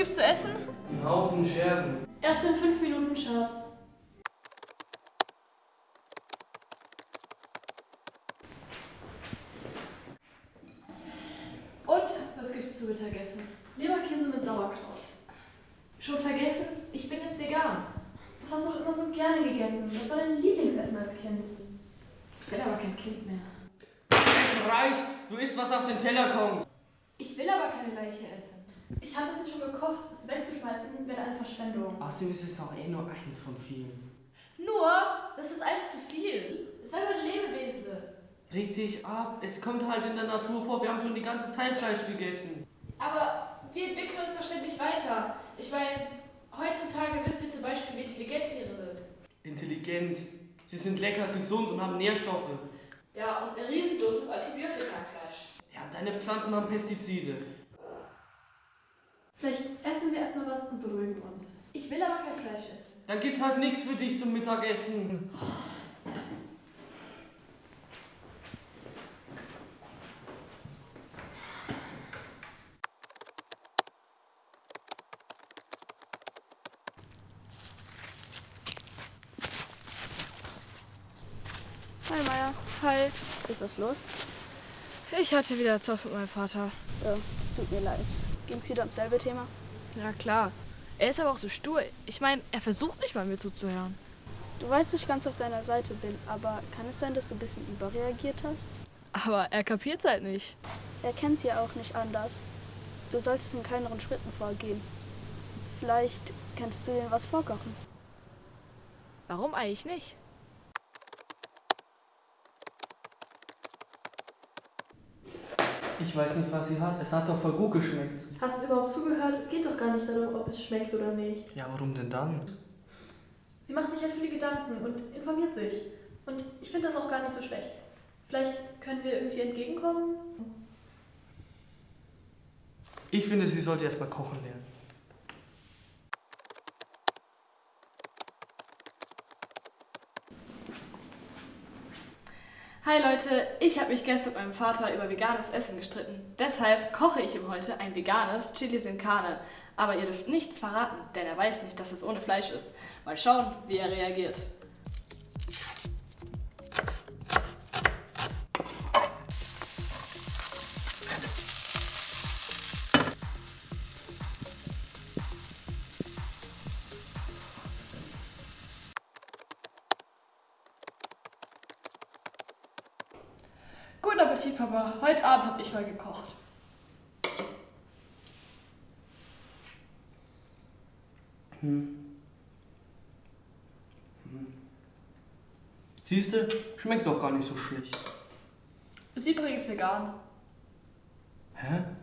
gibt's zu essen? Ein Haufen Scherben. Erst in 5 Minuten, Schatz. Und was gibt's zu Mittagessen? Leberkäse mit Sauerkraut. Schon vergessen? Ich bin jetzt vegan. Das hast du doch immer so gerne gegessen. Das war dein Lieblingsessen als Kind. Ich bin aber kein Kind mehr. Es reicht! Du isst, was auf den Teller kommt. Ich will aber keine Leiche essen. Ich habe das jetzt schon gekocht. Es wegzuschmeißen wäre eine Verschwendung. Außerdem ist es doch eh nur eins von vielen. Nur, das ist eins zu viel. Es ist einfach ein Lebewesen. Reg dich ab. Es kommt halt in der Natur vor. Wir haben schon die ganze Zeit Fleisch gegessen. Aber wir entwickeln uns doch ständig weiter. Ich meine, heutzutage wissen wir zum Beispiel, wie intelligent Tiere sind. Intelligent. Sie sind lecker, gesund und haben Nährstoffe. Ja, und eine Riesendosis Antibiotika im Fleisch. Ja, deine Pflanzen haben Pestizide. Vielleicht essen wir erstmal was und beruhigen uns. Ich will aber kein Fleisch essen. Dann gibt's halt nichts für dich zum Mittagessen. Hi Maya. Hi. Ist was los? Ich hatte wieder Zoff mit meinem Vater. Ja, es tut mir leid. Ging's wieder ums selbe Thema? Ja, klar. Er ist aber auch so stur. Ich meine, er versucht nicht mal mir zuzuhören. Du weißt, dass ich ganz auf deiner Seite bin, aber kann es sein, dass du ein bisschen überreagiert hast? Aber er kapiert's halt nicht. Er kennt's ja auch nicht anders. Du solltest in kleineren Schritten vorgehen. Vielleicht könntest du ihm was vorkochen. Warum eigentlich nicht? Ich weiß nicht, was sie hat. Es hat doch voll gut geschmeckt. Hast du überhaupt zugehört? Es geht doch gar nicht darum, ob es schmeckt oder nicht. Ja, warum denn dann? Sie macht sich halt viele Gedanken und informiert sich. Und ich finde das auch gar nicht so schlecht. Vielleicht können wir irgendwie entgegenkommen? Ich finde, sie sollte erst mal kochen lernen. Hi Leute, ich habe mich gestern mit meinem Vater über veganes Essen gestritten. Deshalb koche ich ihm heute ein veganes Chili sin Carne. Aber ihr dürft nichts verraten, denn er weiß nicht, dass es ohne Fleisch ist. Mal schauen, wie er reagiert. Guten Appetit, Papa. Heute Abend habe ich mal gekocht. Siehste, schmeckt doch gar nicht so schlecht. Ist übrigens vegan. Hä?